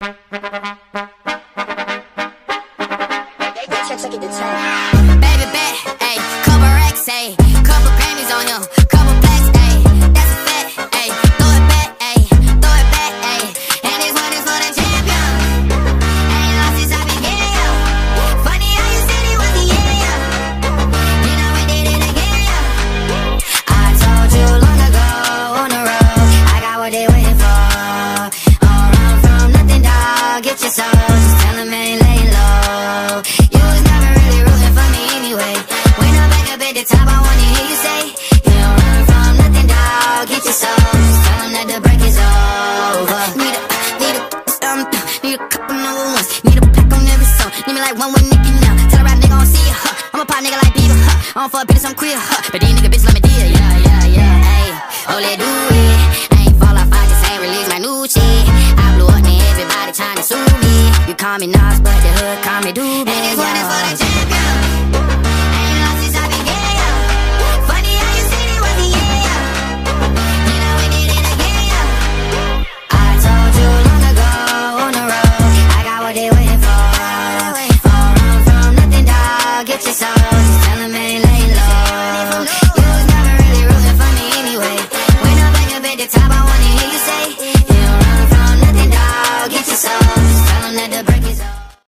Baby bet, ayy, couple racks, ayy, couple Grammys on him, couple plaques, ayy, that's a fact, ayy, throw it back, ayy, and this one is for the champion. Ain't lost since I began, yo. Funny how you said he was the yeah. You know we did it again, yo. I told you long ago on the road, I got what they waiting for. All run from nothing, dog. Get your soul, just tell them ain't laying low. You was never really rooting for me anyway. When I'm back up at the top, I wanna hear you say, you don't run from nothing, dog. Get your soul, just tell them that the break is over. Need a couple number ones. Need a pack on every song. Need me like one with Nicky now. Tell a rap nigga I don't see ya, huh. I'm a pop nigga like Beaver, huh. I don't fuck bitches, I'm queer, huh. But these nigga bitches let me deal, yeah. Ayy, oh, let's do it. I ain't fall off, I just ain't release my new shit. I blew up and everybody trying to sue me. You call me Nas, but the hood call me Doobie. And this one is for the